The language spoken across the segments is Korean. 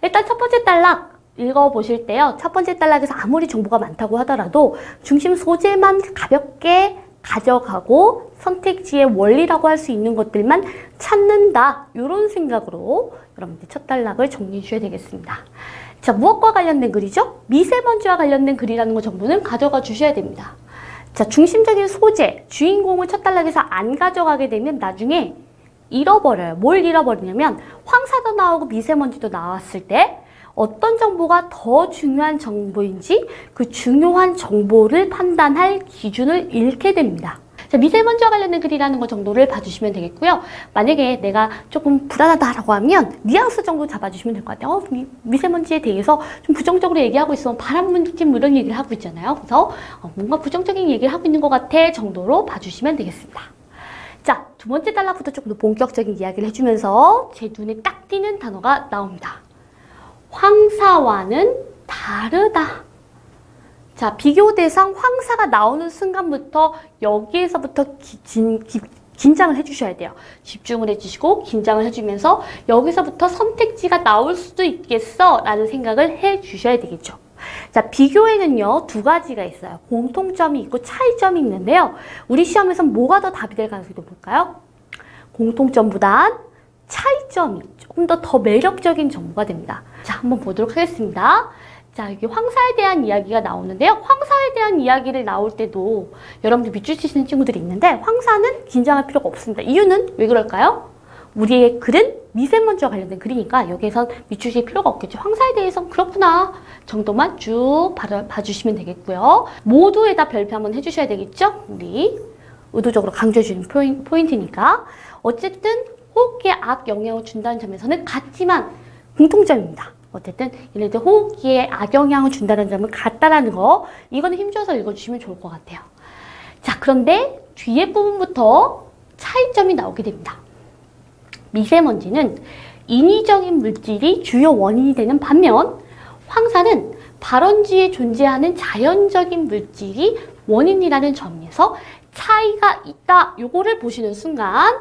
일단 첫 번째 단락 읽어보실 때요. 첫 번째 단락에서 아무리 정보가 많다고 하더라도 중심 소재만 가볍게 가져가고 선택지의 원리라고 할 수 있는 것들만 찾는다. 이런 생각으로 여러분들 첫 단락을 정리해 주셔야 되겠습니다. 자, 무엇과 관련된 글이죠? 미세먼지와 관련된 글이라는 거 정보는 가져가 주셔야 됩니다. 자, 중심적인 소재, 주인공을 첫 단락에서 안 가져가게 되면 나중에 잃어버려요. 뭘 잃어버리냐면 황사도 나오고 미세먼지도 나왔을 때 어떤 정보가 더 중요한 정보인지 그 중요한 정보를 판단할 기준을 잃게 됩니다. 자, 미세먼지와 관련된 글이라는 거 정도를 봐주시면 되겠고요. 만약에 내가 조금 불안하다라고 하면 뉘앙스 정도 잡아주시면 될 것 같아요. 미세먼지에 대해서 좀 부정적으로 얘기하고 있으면 바람문진 뭐 이런 얘기를 하고 있잖아요. 그래서 뭔가 부정적인 얘기를 하고 있는 것 같아 정도로 봐주시면 되겠습니다. 자, 두 번째 단락부터 조금 더 본격적인 이야기를 해주면서 제 눈에 딱 띄는 단어가 나옵니다. 황사와는 다르다. 자, 비교 대상 황사가 나오는 순간부터 여기에서부터 긴장을 해주셔야 돼요. 집중을 해주시고 긴장을 해주면서 여기서부터 선택지가 나올 수도 있겠어 라는 생각을 해주셔야 되겠죠. 자, 비교에는요, 두 가지가 있어요. 공통점이 있고 차이점이 있는데요. 우리 시험에서 뭐가 더 답이 될 가능성이 높을까요? 공통점보단 차이점이 조금 더 매력적인 정보가 됩니다. 자, 한번 보도록 하겠습니다. 자, 여기 황사에 대한 이야기가 나오는데요. 황사에 대한 이야기를 나올 때도 여러분들 밑줄 치시는 친구들이 있는데 황사는 긴장할 필요가 없습니다. 이유는 왜 그럴까요? 우리의 글은 미세먼지와 관련된 글이니까 여기에선 밑줄 칠 필요가 없겠죠. 황사에 대해서는 그렇구나 정도만 쭉 봐주시면 되겠고요. 모두에다 별표 한번 해주셔야 되겠죠? 우리 의도적으로 강조해주는 포인트니까. 어쨌든 호흡기에 악 영향을 준다는 점에서는 같지만 공통점입니다. 어쨌든 얘네들 호흡기에 악영향을 준다는 점은 같다라는 거, 이거는 힘줘서 읽어주시면 좋을 것 같아요. 자, 그런데 뒤에 부분부터 차이점이 나오게 됩니다. 미세먼지는 인위적인 물질이 주요 원인이 되는 반면 황사는 발원지에 존재하는 자연적인 물질이 원인이라는 점에서 차이가 있다. 요거를 보시는 순간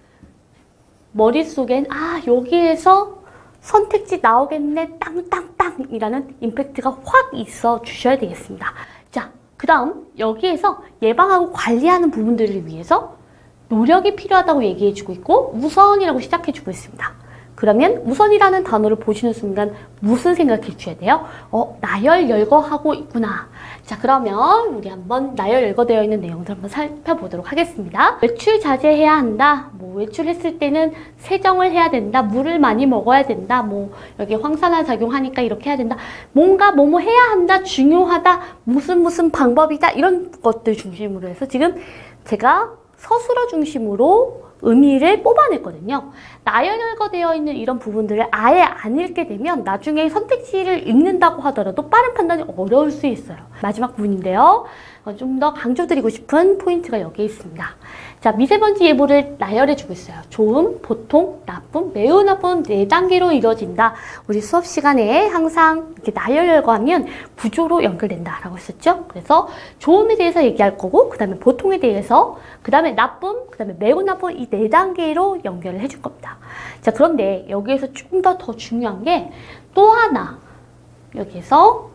머릿속엔 여기에서 선택지 나오겠네 땅땅땅이라는 임팩트가 확 있어 주셔야 되겠습니다. 자, 그 다음 여기에서 예방하고 관리하는 부분들을 위해서 노력이 필요하다고 얘기해주고 있고 우선이라고 시작해주고 있습니다. 그러면 우선이라는 단어를 보시는 순간 무슨 생각해 주셔야 돼요? 나열 열거하고 있구나. 자, 그러면 우리 한번 나열 열거되어 있는 내용들 한번 살펴보도록 하겠습니다. 외출 자제해야 한다. 외출했을 때는 세정을 해야 된다. 물을 많이 먹어야 된다. 여기 황산화 작용하니까 이렇게 해야 된다. 뭔가 뭐뭐 해야 한다. 중요하다. 무슨 방법이다. 이런 것들 중심으로 해서 지금 제가 서술어 중심으로 의미를 뽑아냈거든요. 나열열거되어 있는 이런 부분들을 아예 안 읽게 되면 나중에 선택지를 읽는다고 하더라도 빠른 판단이 어려울 수 있어요. 마지막 부분인데요. 좀 더 강조드리고 싶은 포인트가 여기에 있습니다. 자, 미세먼지 예보를 나열해주고 있어요. 좋음, 보통, 나쁨, 매우 나쁨 4단계로 이루어진다. 우리 수업 시간에 항상 이렇게 나열열거하면 구조로 연결된다라고 했었죠. 그래서 좋음에 대해서 얘기할 거고, 그 다음에 보통에 대해서, 그 다음에 나쁨, 그 다음에 매우 나쁨 이 4단계로 연결을 해줄 겁니다. 자, 그런데 여기에서 조금 더 중요한 게 또 하나, 여기에서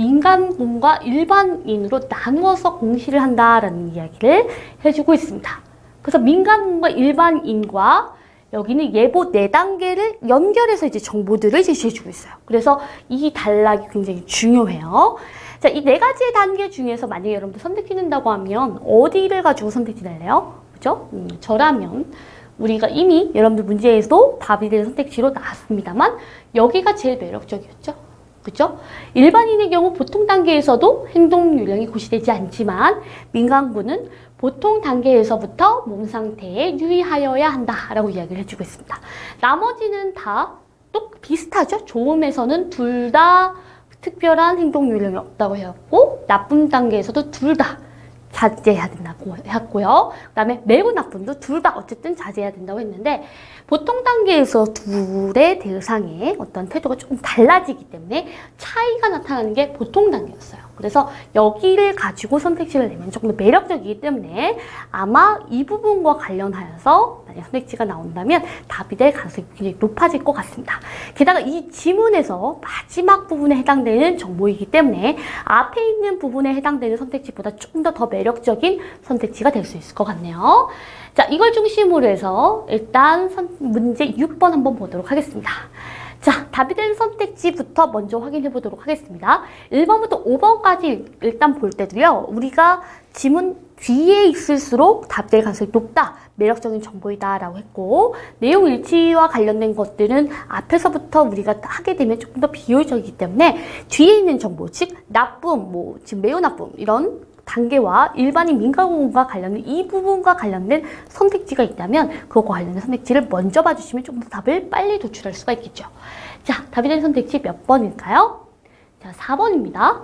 민간군과 일반인으로 나누어서 공시를 한다라는 이야기를 해주고 있습니다. 그래서 민간군과 일반인과 여기는 예보 4단계를 연결해서 이제 정보들을 제시해주고 있어요. 그래서 이 단락이 굉장히 중요해요. 자, 이 4가지의 단계 중에서 만약에 여러분들 선택지 낸다고 하면 어디를 가지고 선택지 낼래요? 그죠? 저라면 우리가 이미 여러분들 문제에서도 답이 되는 선택지로 나왔습니다만 여기가 제일 매력적이었죠. 그죠? 일반인의 경우 보통 단계에서도 행동 요령이 고시되지 않지만 민간군은 보통 단계에서부터 몸 상태에 유의하여야 한다라고 이야기를 해주고 있습니다. 나머지는 다 또 비슷하죠? 좋음에서는 둘 다 특별한 행동 요령이 없다고 해왔고 나쁨 단계에서도 둘 다 자제해야 된다고 했고요. 그 다음에 매우 나쁨도 둘 다 어쨌든 자제해야 된다고 했는데 보통 단계에서 둘의 대상의 어떤 태도가 조금 달라지기 때문에 차이가 나타나는 게 보통 단계였어요. 그래서 여기를 가지고 선택지를 내면 조금 더 매력적이기 때문에 아마 이 부분과 관련하여서 만약 선택지가 나온다면 답이 될 가능성이 굉장히 높아질 것 같습니다. 게다가 이 지문에서 마지막 부분에 해당되는 정보이기 때문에 앞에 있는 부분에 해당되는 선택지보다 조금 더 매력적인 선택지가 될 수 있을 것 같네요. 자, 이걸 중심으로 해서 일단 문제 6번 한번 보도록 하겠습니다. 자, 답이 되는 선택지부터 먼저 확인해 보도록 하겠습니다. 1번부터 5번까지 일단 볼 때도요, 우리가 지문 뒤에 있을수록 답이 될 가능성이 높다, 매력적인 정보이다 라고 했고, 내용 일치와 관련된 것들은 앞에서부터 우리가 하게 되면 조금 더 비효율적이기 때문에 뒤에 있는 정보, 즉 나쁨, 지금 매우 나쁨 이런 단계와 일반인 민간공무원과 관련된 이 부분과 관련된 선택지가 있다면 그것과 관련된 선택지를 먼저 봐주시면 조금 더 답을 빨리 도출할 수가 있겠죠. 자, 답이 되는 선택지 몇 번일까요? 자, 4번입니다.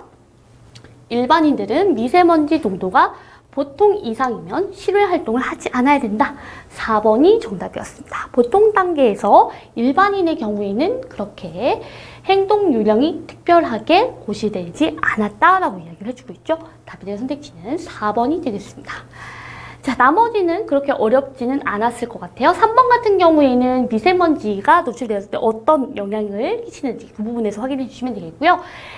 일반인들은 미세먼지 농도가 보통 이상이면 실외 활동을 하지 않아야 된다. 4번이 정답이었습니다. 보통 단계에서 일반인의 경우에는 그렇게 행동 요령이 특별하게 고시되지 않았다라고 이야기를 해주고 있죠. 답이 되는 선택지는 4번이 되겠습니다. 자, 나머지는 그렇게 어렵지는 않았을 것 같아요. 3번 같은 경우에는 미세먼지가 노출되었을 때 어떤 영향을 끼치는지 그 부분에서 확인해 주시면 되겠고요.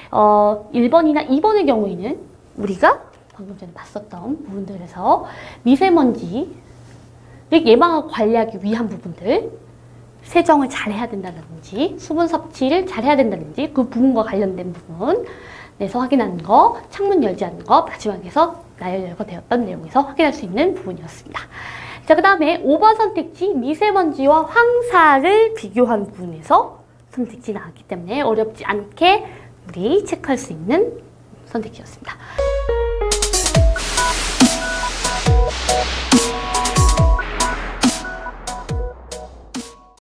1번이나 2번의 경우에는 우리가 방금 전에 봤었던 부분들에서 미세먼지를 예방하고 관리하기 위한 부분들, 세정을 잘 해야 된다든지 수분 섭취를 잘 해야 된다든지 그 부분과 관련된 부분에서 확인하는 거, 창문 열지 않는 거, 마지막에서 나열열거 되었던 내용에서 확인할 수 있는 부분이었습니다. 자, 그 다음에 5번 선택지 미세먼지와 황사를 비교한 부분에서 선택지 나왔기 때문에 어렵지 않게 우리 체크할 수 있는 선택지였습니다.